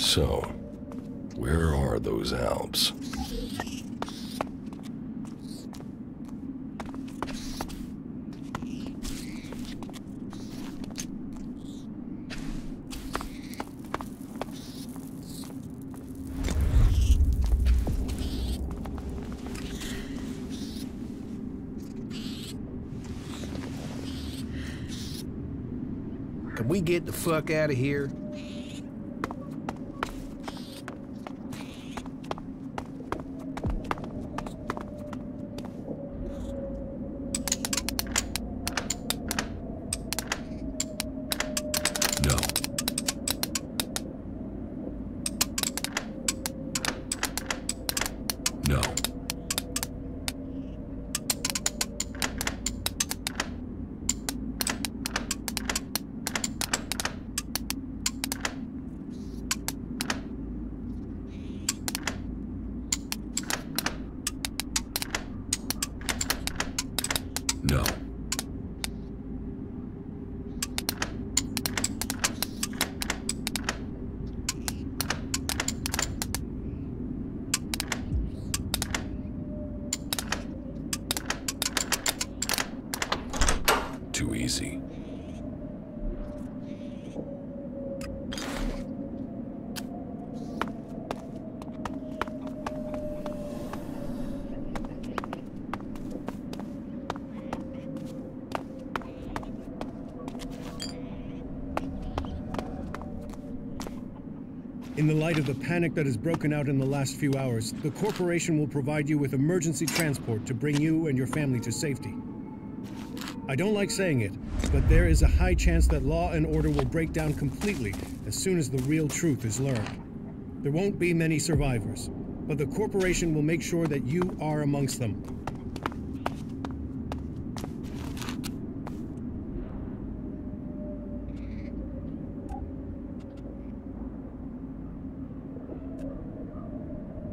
So, where are those Alps? Can we get the fuck out of here? No. No. No. Too easy. In the light of the panic that has broken out in the last few hours, the corporation will provide you with emergency transport to bring you and your family to safety. I don't like saying it, but there is a high chance that law and order will break down completely as soon as the real truth is learned. There won't be many survivors, but the corporation will make sure that you are amongst them.